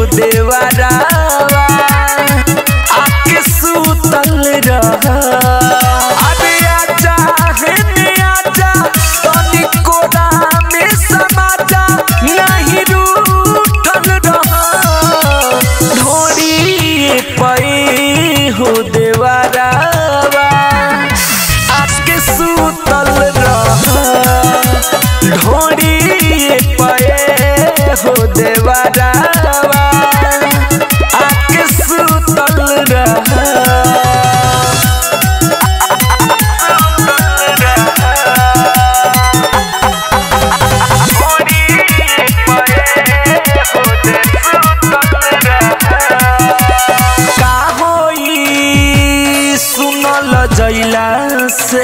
देवरावा आके सूतल रहा अबे आजा हेने आजा तनी कोरा में समाजा नहीं रूठल रहा ढोरी पई हो देवरावा आके सूतल रहा ढोरी पई हो देवरावा आके सूतल रहा का होई सुनल जइला से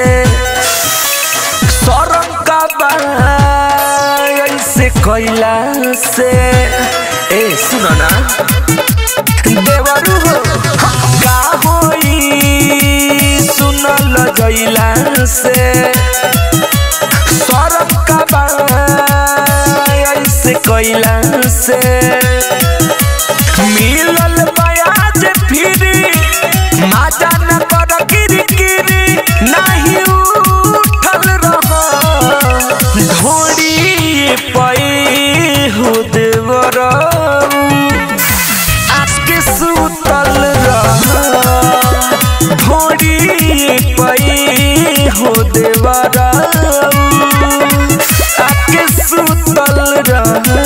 सरम का बा ऐसे कइला से ए सुनो ना देवरू हो का होई सुनल जइला से सरम का बा ऐसे कइला से मिलल बयाज फिरी माजा न कर किरकिरी नहीं उठल रहा ढोरी पई हो देवराऊ आके सूतल रहा ढोरी पई हो देवराऊ आके सूतल रहा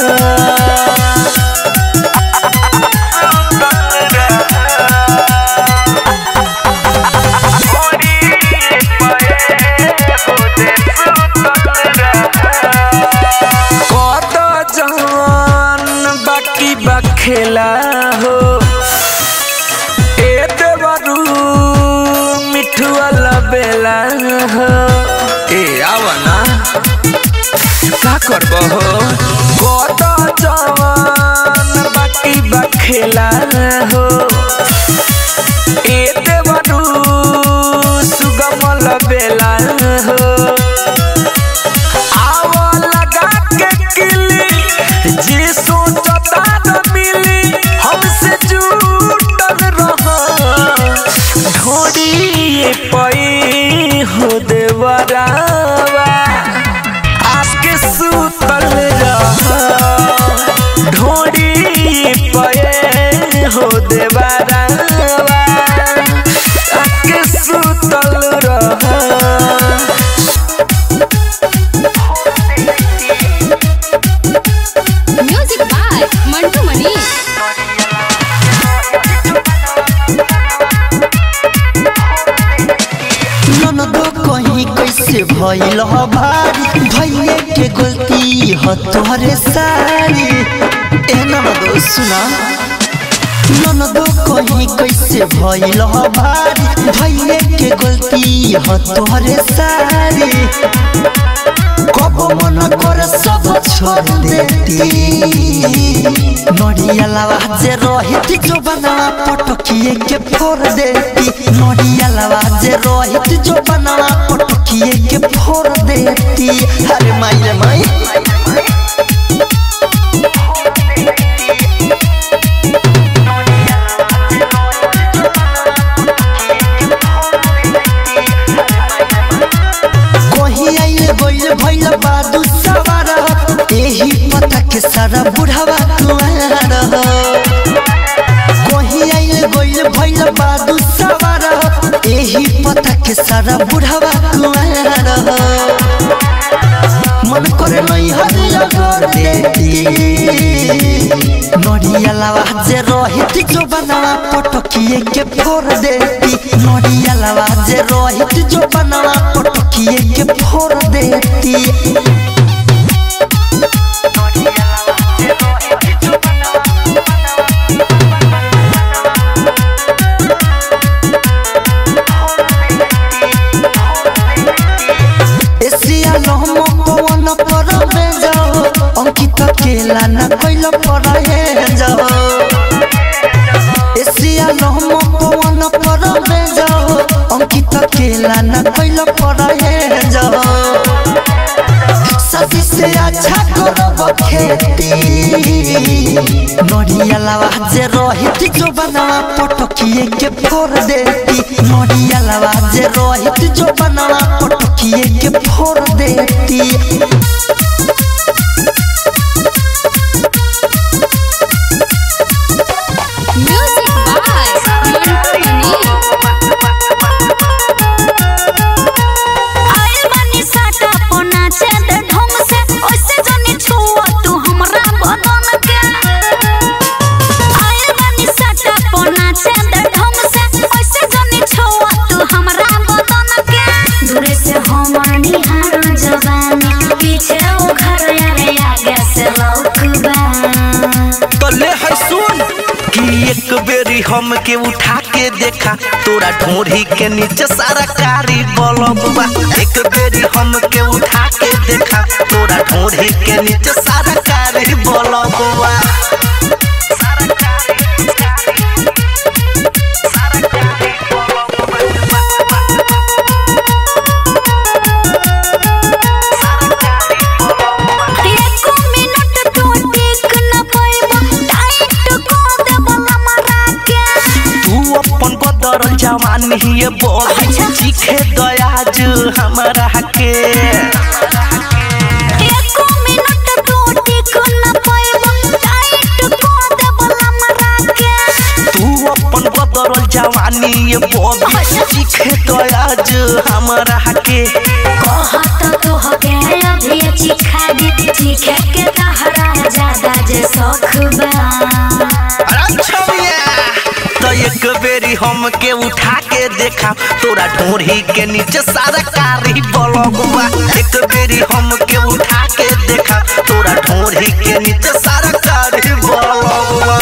खेला हो ए देवरू मिठुआ लबेला हो ए आवा ना का करबो हो कत जवान बाकी बखेला हो ए देवरू सुगम लबेला हो आवा लगा के किली जी सोचता हमसे जुटल रहा ढोरी पई हो देवरावा आके सूतल रहा ढोरी पई हो देवरावा आके सूतल रहा म्यूजिक बाय मंटू मनी कहीं कैसे भइल ह भारी भइले के गलती ह तोहरे सारी एना दो सुना ननदो कहीं कैसे भइल ह भारी भइले के गलती ह तोहरे सारी कब मन कर सब छोड़ देती नडिया लावाजे रहित जो बनावा पटकिए के फोड़ देती नडिया लावाजे रहित जो बनावा पटकिए के फोड़ देती अरे माई रे माई भइल बादू सवार एही पता के सारा बुढ़ावा कुआर कहीं आइल गइल भइल बादू सवार एही पता के सारा बुढ़ावा कुआर मन करे नहीं हरिया कर देती नडिया लावाजे रहित जो बनावा पटकिए के फोड़ देती नडिया लावाजे रहित जो बनावा पटकिए के फोड़ देती एसिया नहमो पवन पर में जाओ अंकित केला न कइल पर हे जाओ एसिया नहमो पवन पर में जाओ अंकित केला न कइल पर हे जाओ सदी से अच्छा करब खेती नरिया लवा जे रहित जो बनवा पटकिए के फोड़ देती नरिया लवा जे रहित जो बनवा पटकिए के फोड़ देती एक बेरी हम के उठा के देखा तोरा ढोरी के नीचे सारा कारी बलबा एक बेरी हम के उठा के देखा तोरा ढोरी के नीचे सारा कारी बलबा जवानी ये बोल चीखे दयाज हमारा के एको मिनट तो टिक न पाएबो टाइट को देबला मरा के तू अपन बदरल जवानी ये बोल चीखे दयाज हमारा के कहत तो हके अभी चिखा दे चीखे के तहरा ज्यादा जे शौक बा एक बेरी हम के उठा के देखा तोरा ढोरी के नीचे सारा कारी बलबा एक बेरी हम के उठा के देखा तोरा ढोरी के नीचे सारा कारी बलबा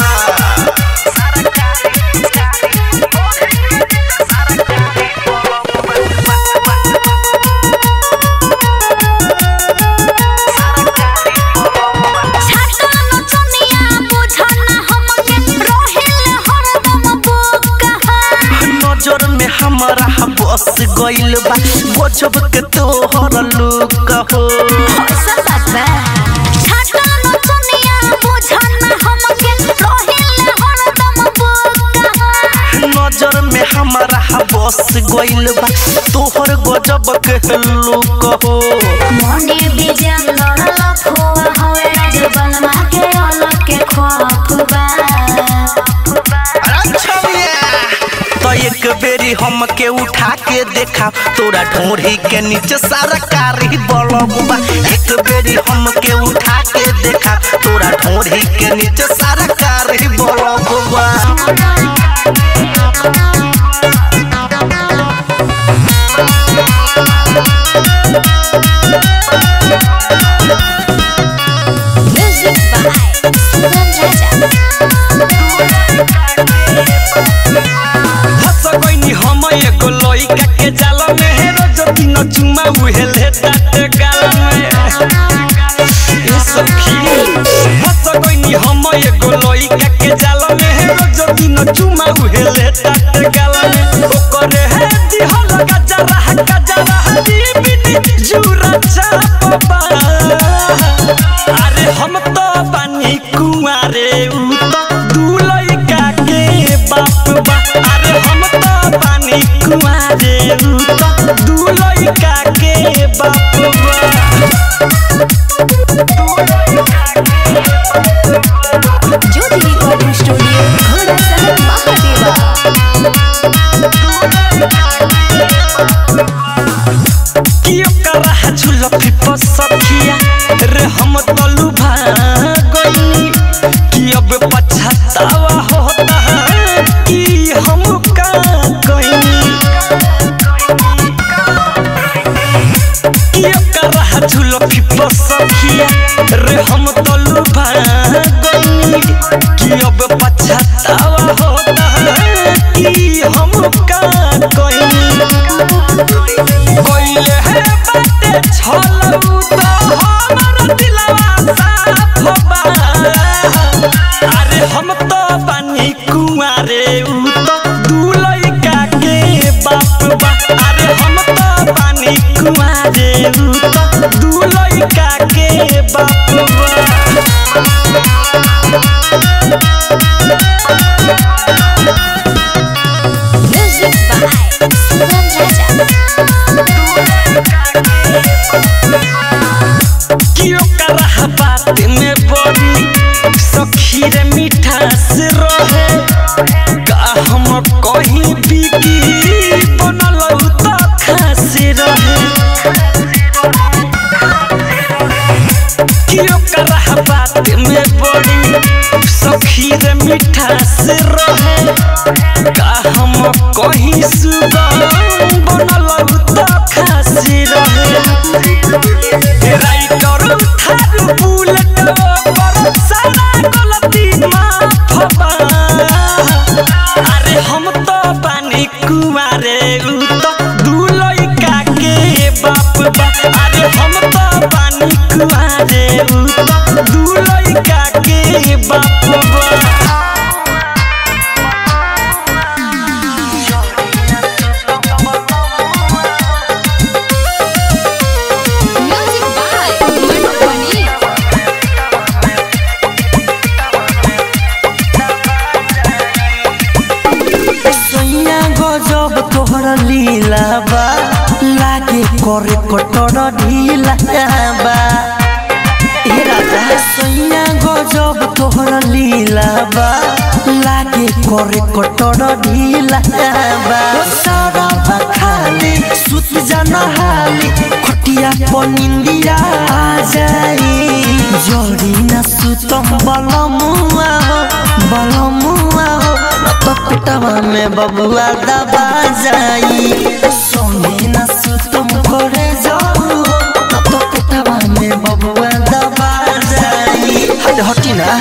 हमारा बस गइल बा गजब के तोहर लुक हो सब बात बा छाटा न चनिया बुझन हमके रोहिल हरदम बोका नजर में हमारा बस गइल बा तोहर गजब के लुक हो मोने बिजन लड़ल खोआ होए जबल मा के अलग के खौफ बा एक बेरी हम के उठा के देखा तोरा ढोरी के नीचे सारा कारी बलबा एक बेरी हम के उठा के देखा तोरा ढोरी के नीचे सारा कारी बलबा हम एगो लइका के जाल में रोज दिन चुमा उहेले ताते गाल में ए सखी हस गइनी हम एगो लइका के जाल में रोज दिन चुमा उहेले ताते गाल में ओकरे है दिहल गजरा दीबिनी जुरा चापबा अरे हम तो बानी कुंवारे उ तो दू लइका के बाप बा अरे हम तो बानी कुंवारे उ तो दू लइका के बाप ज्योति रिकॉर्डिंग स्टूडियो घोड़ा सहर महादेवा कियो करा झुलफी पसखिया रे हम तलु भागनी कि अब पछतावा होता है कि हम का कहीं कियो करा झुलफी पसखिया रे हम तलु भागनी कि अब पछतावा होता है कि हम का कहीं कोइले है बाटे छलऊ तो हमर दिलवा साफ बा अरे हम तो बानी कुंवारे उ तो दू लइका के बाप बा अरे हम तो बानी कुंवारे उ तो दू लइका के बाप बा से रहे का हम कहीं सुगम बनल तो खास रहे राइटर थारू बुलेट पर सारा गलती माफ बा अरे हम तो पानी कुमारे उ तो दू लइका के बाप बा अरे हम तो पानी कुमारे उ तो दू लइका के बाप बा लीला बा लागे करे कटर ढीला बा ए राजा सैया गजब तोहर लीला बा लागे करे कटर ढीला बा सारा खाली सुत जाना हाली खटिया पनिंदिया आ जाई जोड़ी न सुतम बलमुआ हो तो पिटवा में बबुआ दबा जाई सोनी न सुतम करे जाऊ तो पिटवा में बबुआ दबा जाई हटी ना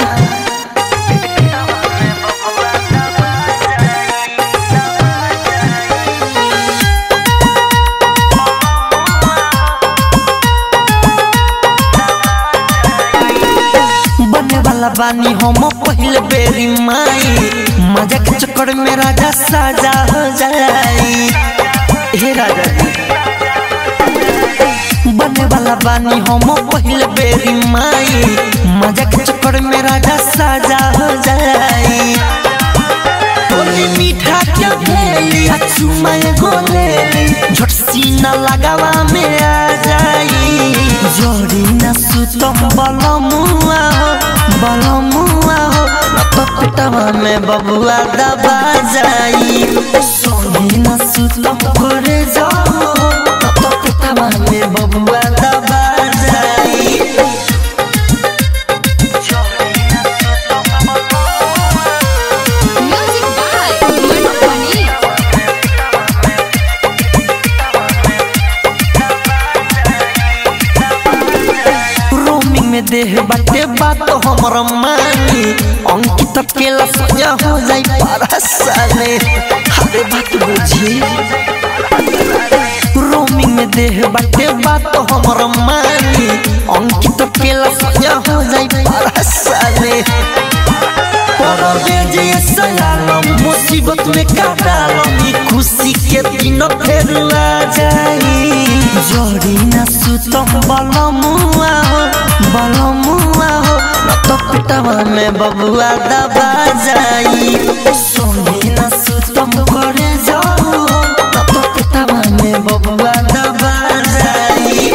बने वाला बानी हम पहले बेरी माई मजा के चक्कर में राजा साजा हो जाई हे राजा बने वाला बानी हम पहले बेरी माई मजा के चक्कर में राजा साजा हो जाई तोली मीठा क्या भेली चुमा गोलेली झट सीना लगावा में आ जाई जोड़ी न सुतम बलमुआ हो तो पिटवा में बबुआ दबा जाई सोनी न सुतम करे जाओ तो पिटवा में बबुआ दबा जाई देह बाटे बात हमर मानी अंकित केला सजा हो जाई परसाने हरे बात बुझी रोमिंग में देह बाटे बात हमर मानी अंकित केला सजा हो जाई परसाने पर जे सलाम मुसीबत में काटालम खुशी के दिन फेर आ जाई जोड़ी न सुतम बलमुआ हो तो पिटवा में बबुआ दबा जाई सोनी न सुतम करे जाऊ तो पिटवा में बबुआ दबा जाई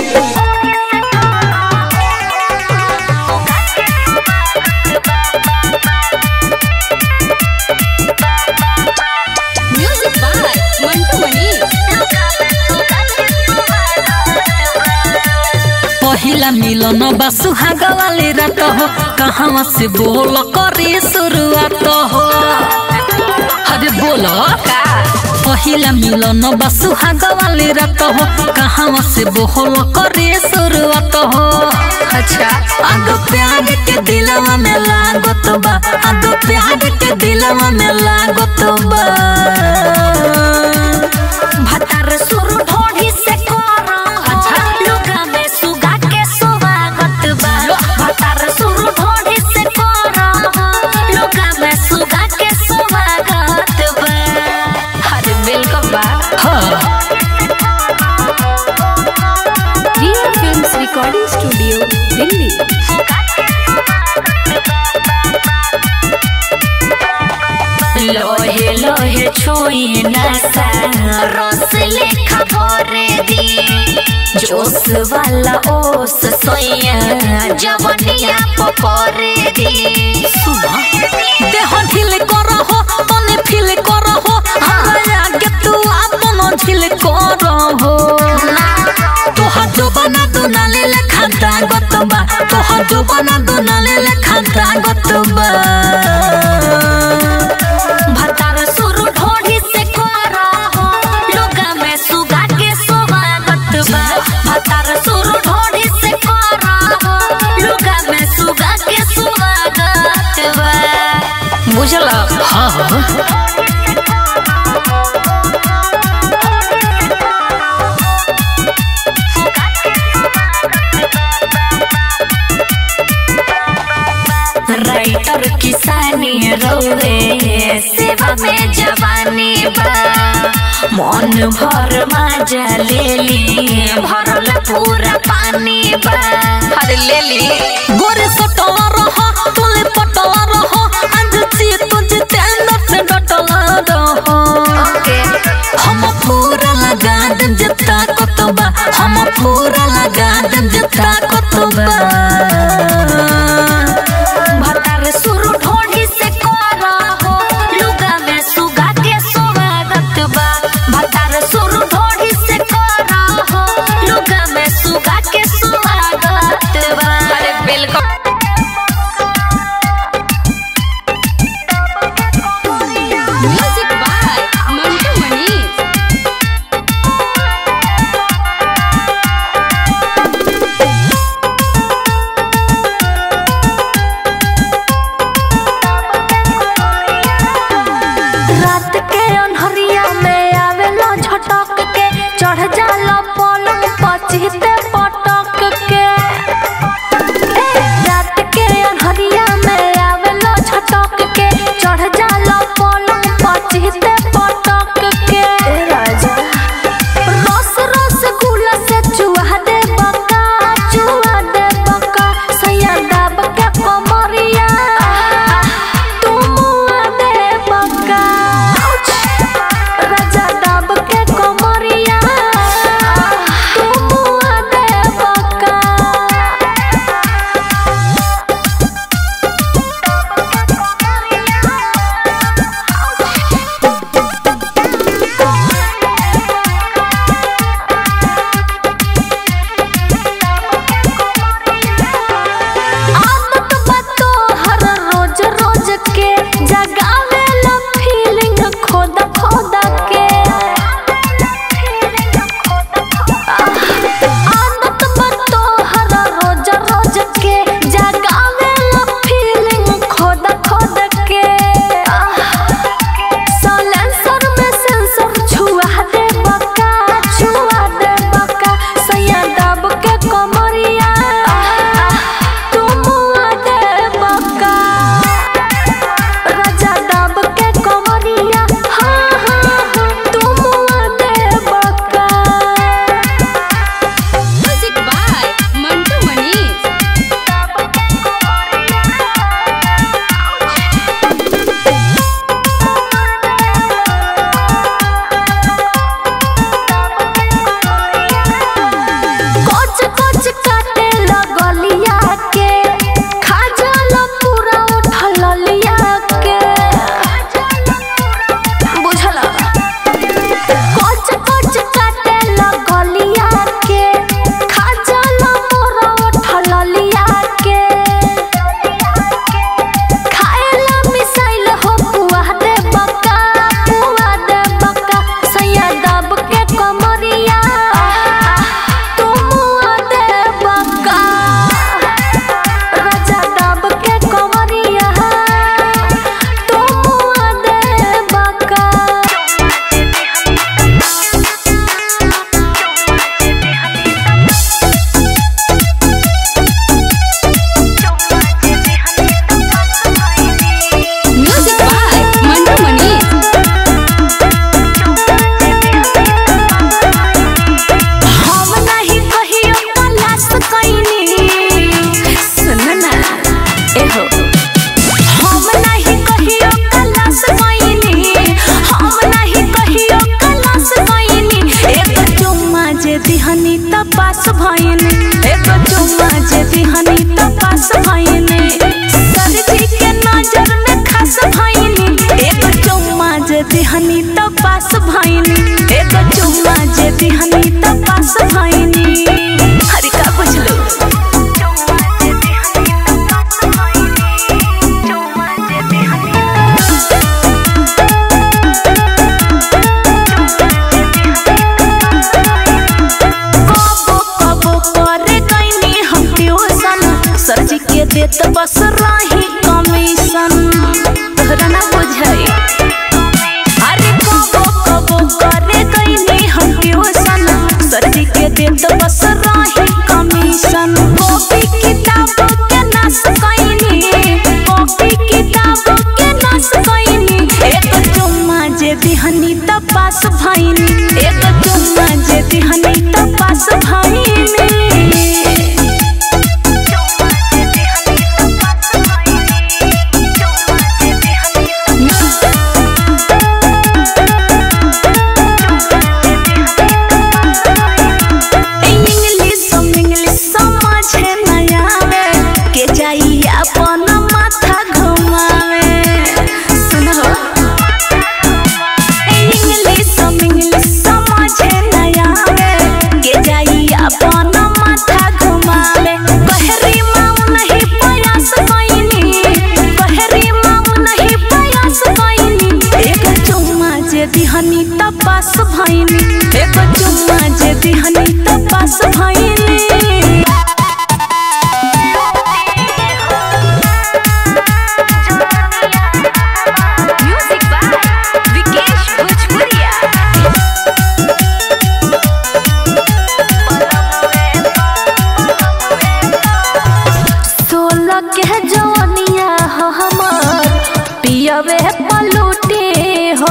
म्यूजिक बाय मंटू मनी पहिला मिलन बा सुहाग वाली रात हो कहाँ से बोल करी शुरुआत हो अरे बोलो पहिला मिलन बा सुहाग वाली रात हो कहाँ से बोल करी शुरुआत हो अच्छा आगो प्यार के दिलवा में लागत बा आगो प्यार के दिलवा में लागत बा भतार सुरु ढोढ़ी से करो अच्छा लुगा में सुगा के स्वागत बा भतार सुरु ढोढ़ी से करो लुगा में सुगा के स्वागत बा हर वेलकम बा Riya films recording studio Delhi लोहे लोहे छुई नसा रस लेखा भरे दी जोश वाला ओस सोया जवनिया पपरे दी सुना देह ढील करहो तने फील करहो हमरा आगे तू आपन ढील करहो तोहर जुबाना दुनाले लेखा दागत बा तोहर जुबाना दुनाले लेखा दागत बा बुझला। हाँ राइटर किसानी रोवे सेवा में जवानी बा मन भर मजा ले ली भरल पूरा पानी बा। अरे ले ली गोरे सटवा रहा तुले पटवा रहा आज ची तुझे तेंदर से डटला रहा। हम पूरा लगा दम जता कतबा हम पूरा लगा दम जता कतबा। भतार सुरु ढोढ़ी से कोरा हो लुगा में सुगा के स्वागत बा। भतार सुरु ढोढ़ी से कोरा हो लुगा में सुगा के स्वागत बा। अरे बिल्कुल म्यूजिक बाय मंटू मनी। रात के अन्हरिया में आवेला झटक के चढ़ जाला पलंग पचीते पटक के। रात के अन्हरिया में आवेला झटक के चढ़ जाला पलंग पचीते पटक के। राजा रस रस गुला से चुहा दे बका सैया दाब के कमरिया तुम दे बका। राजा दाब के कमरिया तुम दे बका। आदत बा तोहर रोज रोज के जगावेला फीलिंग खोद खोद के। आदत बा तोहर रोज रोज के जगावेला फीलिंग खोद खोद के। साइलेंसर में सेंसर छुआ दे बका सैया दाब के कमरिया तुम दे बका। राजा दाब के कमरिया तुम दे बका। Music by Mantu Mani. कोच कोच काटे लगलिया के खा जाला पूरा उठल लिया के। बुझला कोच कोच काटे लगलिया के खा जाला पूरा उठल लिया के। खाएला मिसाइल हो पुआ दे बका सैया दाब के कमरिया तुम दे बका। राजा दाब के कमरिया तुम दे बका। Music by Mantu Mani. हम नहीं कहियो तलाश कइनी सुन ना एहो। हम नहीं कहियो तलाश कइनी हम नहीं कहियो तलाश कइनी। एक चुम्मा जे दिहनी त पास भइनी एक चुम्मा जे दिहनी त पास भइनी। सरजी के नजर में खास भइनी एक चुम्मा जे दिहनी त पास भइनी एक चुम्मा जे दिहनी त पास भइनी। हरि का बुझलो सरजी के देत बस रही कमीशन तोहरा ना पास भाईनी एगो चुम्मा जे दिहनी त पास भाईनी दिहनी त पास भाईनी एगो चुम्मा जे दिहनी त पास भाईनी म्यूजिक बाय विकेश भोजपुरिया 16 के जवानिया हमर पियवे पलूटे हो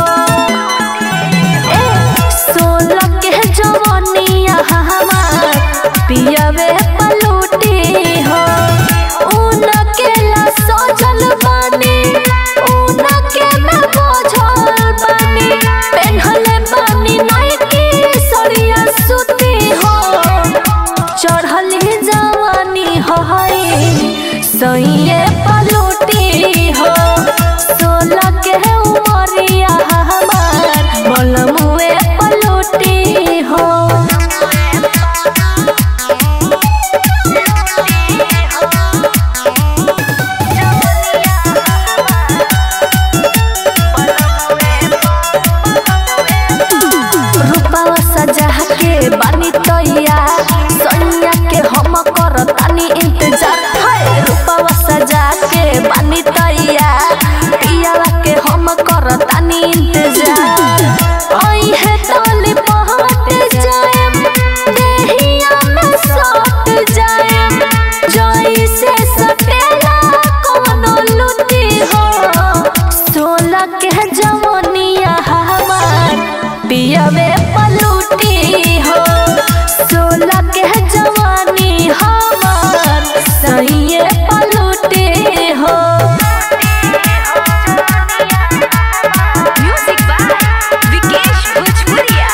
पियवे पलूटी हो उनके ला सोचल बानी उनके में बोझल बानी पेन्हले बानी नाइकी सरिया सुती हो चढ़ली जवानी हो सइए पलूटी हो 16 के उमरिया हमार बलमुए पलूटी हो बानी तैया सैया के हम करतानी इंतजार है रूपवा सजा के बानी तैया पियावा के हम करतानी इंतजार आई है ताली पहुंच जाएम देहिया में सट जाएम जई से सटेला कोनो लुटी हो 16 के जवानिया हमार पियावे पलूटी हो 16 के जवानी हमार सइए पलूटी हो म्यूजिक बाय विकेश भोजपुरिया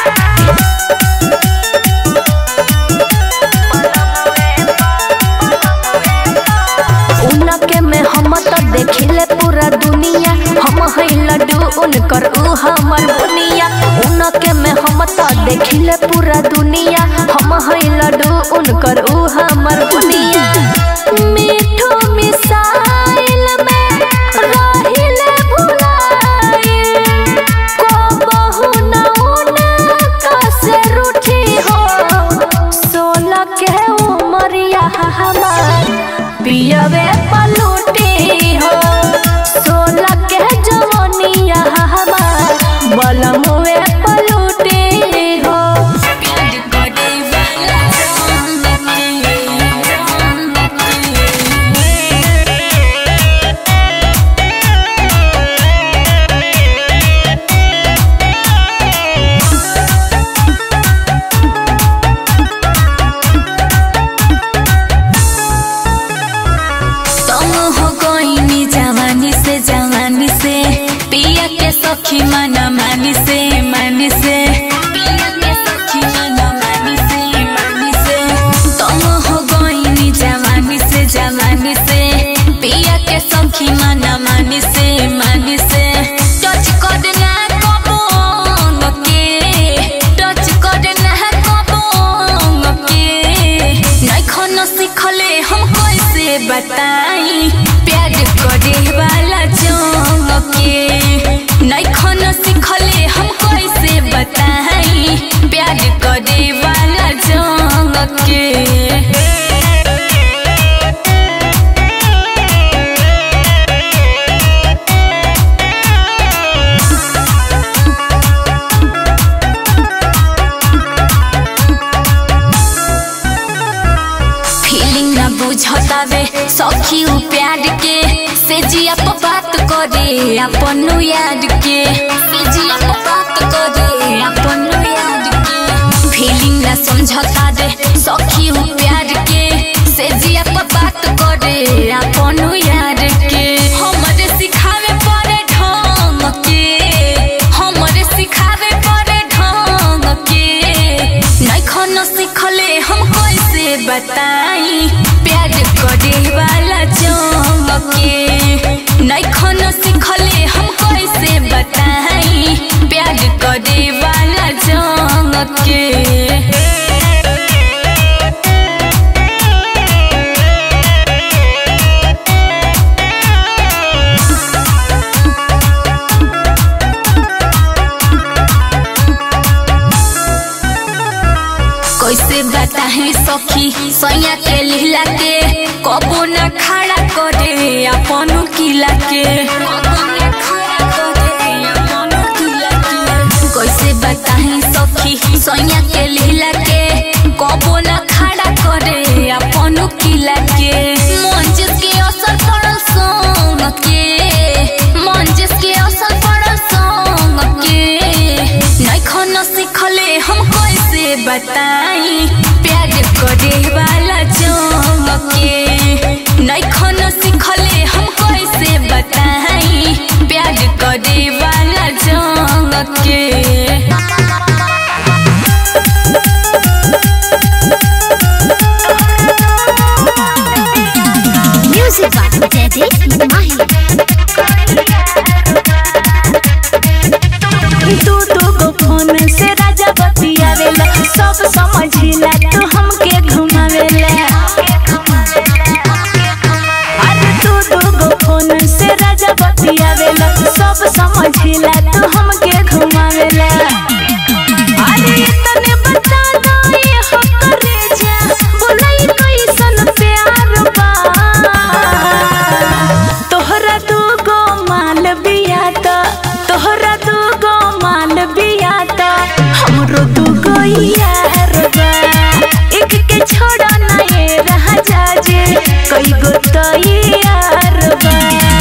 उनके में हम तो देखिले पूरा दुनिया हम है लड्डू उनकर ऊ हमर बुनिया उनके में हम तो देखिले पूरा दुनिया हम है लड्डू उनकर ऊ हमर बुनिया मीठू मिसाइल में रहिले भुलाइल को बहु न उनका से रूठी हो 16 के उमरिया हमार पियवे पलूटी हो 16 के जवानिया हमार बलमुए पलूटी हो सखी मना मानी से पिया के सखी मना मानी से तुम हो गईनी जवानी से पिया के सखी मना मानी से टच करना कबोंग के टच करना कबोंग के नहीं खाना सीखले हम कैसे बताई प्यार करे वाला जोंग के नहीं खाना सीखले हम कैसे बताई प्यार करे वाला जोंग के फीलिंग ना बुझतावे सखी उ प्यार के से जिया बात करे अपन याद के से जिया बात करे बुझता रे सखी हूँ प्यार के से जिया पर बात करे अपन यार के हमरे सिखावे पड़े ढंग के हमरे सिखावे पड़े ढंग के नहीं खाना सिखले हम कैसे बताई प्यार करे वाला जंग के नहीं खाना सिखले हम कैसे बताई प्यार करे वाला जंग के कैसे बताहे सखी सैया के लीला के कबो न खड़ा करे अपन किला के कैसे बताहे सखी सैया के लीला के कबो न खड़ा करे अपन किला के मंजिस के असर पड़ल संग के मंजिस के असर पड़ल संग के नहीं खाना सिखले हम कैसे बताई प्यार करे वाला जंग के नहीं खाना सिखले हम कैसे बताई प्यार करे वाला जंग के Music by Daddy Mahi. दू गो फोन से राजा बतियावेला सब समझिला तू हमके घुमावेला अरे दू गो फोन से राजा बतियावेला सब समझिला तू हमके घुमावेला अरे तने बता दो ये हो करे जा बोलाई कैसन प्यार बा तोहरा दू गो माल बिया त तोहरा दू गो माल बिया त हमरो दू गो यार बा एक के छोड़ा ना ये रह जाजे कई गो तो यार बा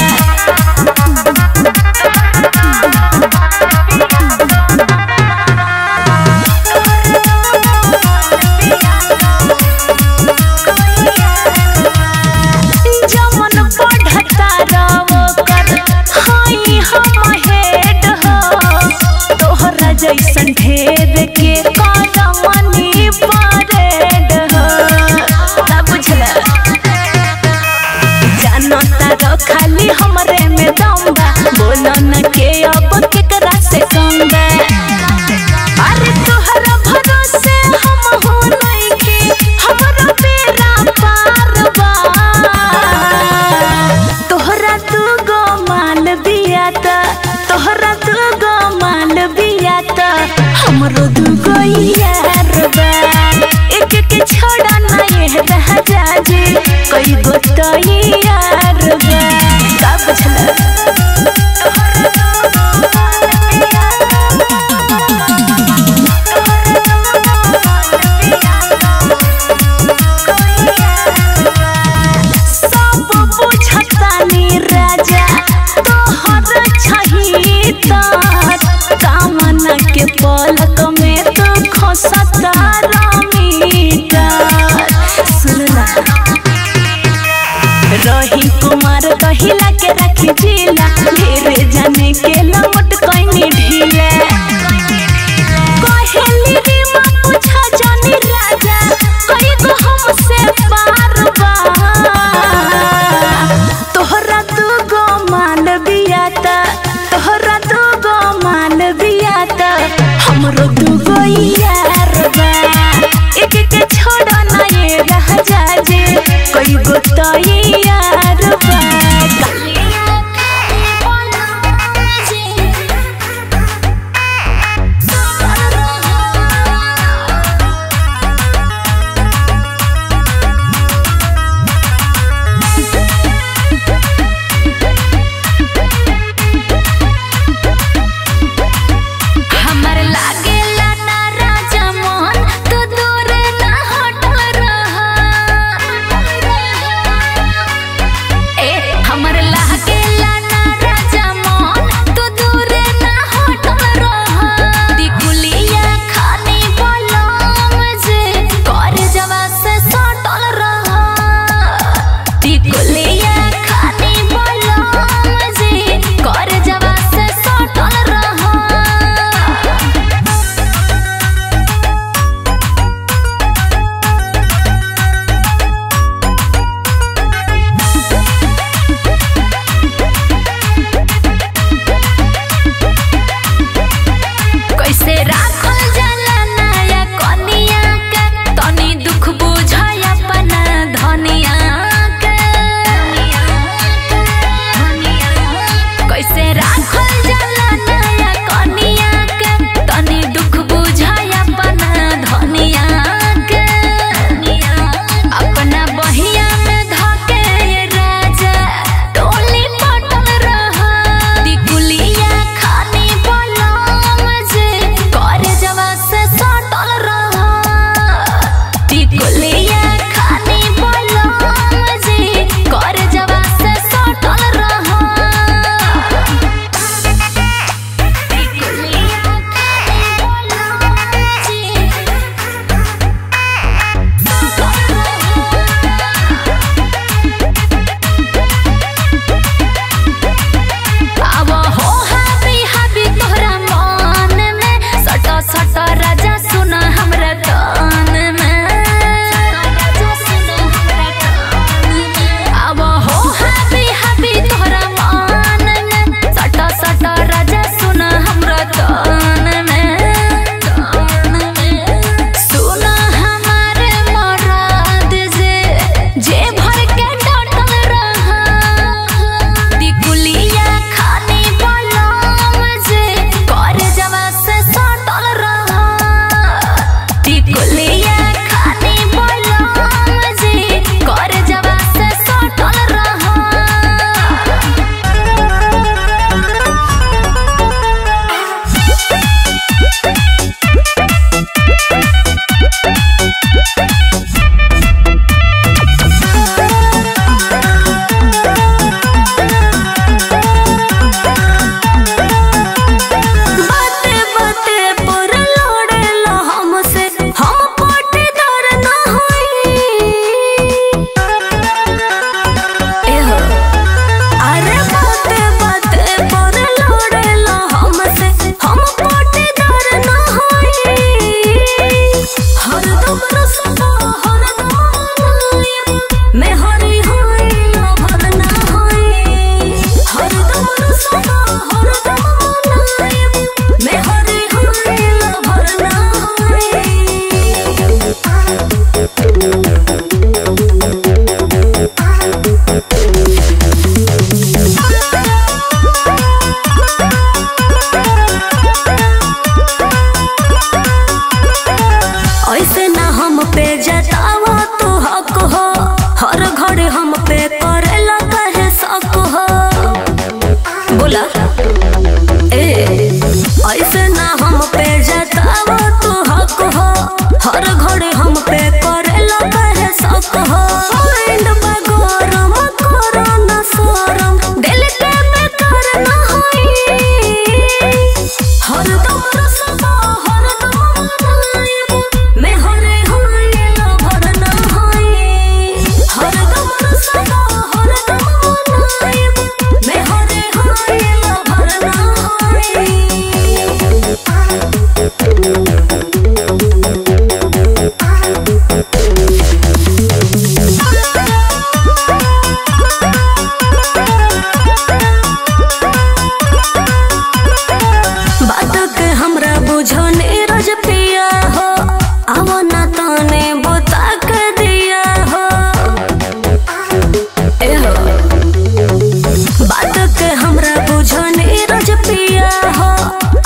जमन पढ़ता रहो कर हाई हम हेड हो तोहरा जैसन ढेर के करमनी परेड हो ना बुझला जानो तारो खाली हमरे में दम बा बोलो न के अब केकरा से कम बा अरे तोहरा भरोसे हम हो नहीं के हमरा बेरा पार बा तोहरा दू गो माल बिया त तोहरा दू गो माल बिया त हमरो दू गो यार बा एक के छोड़ा ना ये रह जाजे कई गो तो यार बा का बुझला सब बुझतानी राजा तोहर छही त कामना के पलक में तो खोसता रमीटा सुनला रही कुमार कहिला के रखी जिला ढेरे जाने के लमट कइनी ढीला कहेली रे मां पूछा जानी राजा कई गो हमसे पार बा तोहरा दू गो माल बिया त तोहरा दू गो माल बिया त हमरो दू गो यार बा एक के छोड़ा ना ये रह जाजे कई गो तो यार बा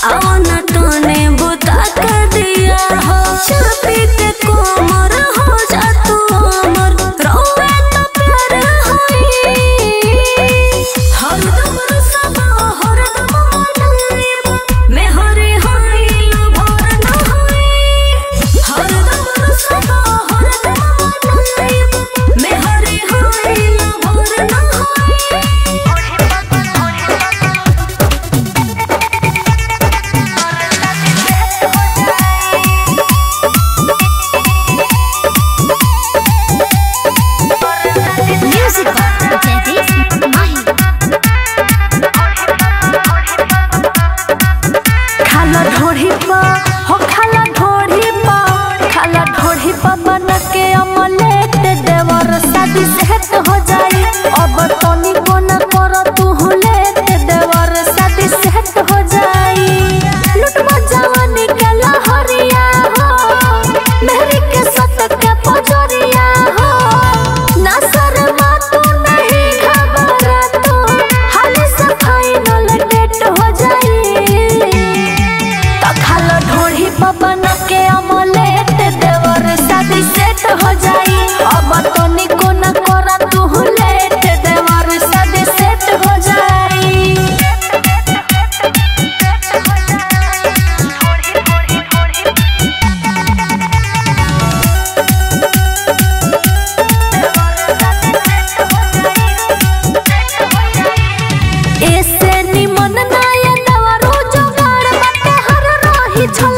आवन तूने बुता के दिया हो चापी के कोमर हो जा तू अमर रोए तो प्यार होई हरदम रुसवा हरदम मनाई मैं हरे होई भोर न होई हरदम रुसवा हरदम मनाई मैं हरे होई भोर न होई Music by Jaideep Mahi. खाला ढोढ़ी पा हो खाला ढोढ़ी पा खाला ढोढ़ी पा बना के अमलेट देवर शादी सेट हो जाई अब तनी कोना कर तू लेट देवर शादी सेट हो जाई लुटवा जवानी के लहरिया हो मेहरी के सत के पजरिया हो ना शर्मा तू नहीं घबरा तू हाली से फाइनल डेट हो जाई खाला ढोढ़ी पवन के अमलेट देवर शादी सेट हो जाई अब तो निको न करा तू लेट देवर शादी सेट हो जाई ऐसे निमन नाया दवा रोज गाड़ बाटे हर रही